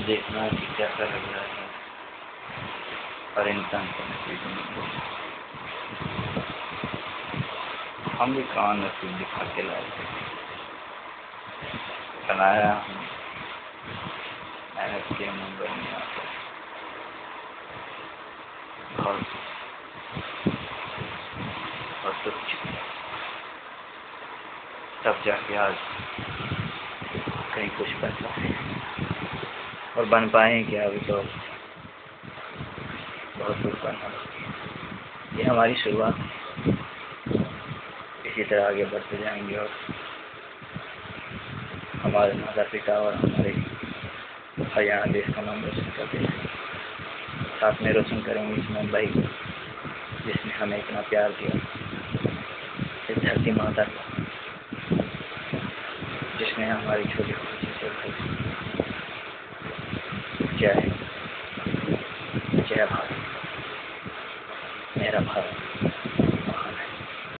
देखना कि कैसा लग रहा है और इंसान को नसीब नहीं। हम भी कौन नसीब दिखा के लाए थे, बनाया हम मेहनत के मुंबई में आकर बहुत कुछ, तब जाके आज कहीं कुछ बन पाए और बन पाए क्या। अभी तो बहुत कुछ बनना, ये हमारी शुरुआत है। इसी तरह आगे बढ़ते जाएंगे और हमारे माता पिता और हमारे हरियाणा देश का नाम रोशन करते हैं, साथ में रोशन करेंगे इस मुंबई को जिसने हमें इतना प्यार दिया, इस धरती माता को जिसने हमारी छोटी खुशी से भरी। जय भारत, मेरा भारत।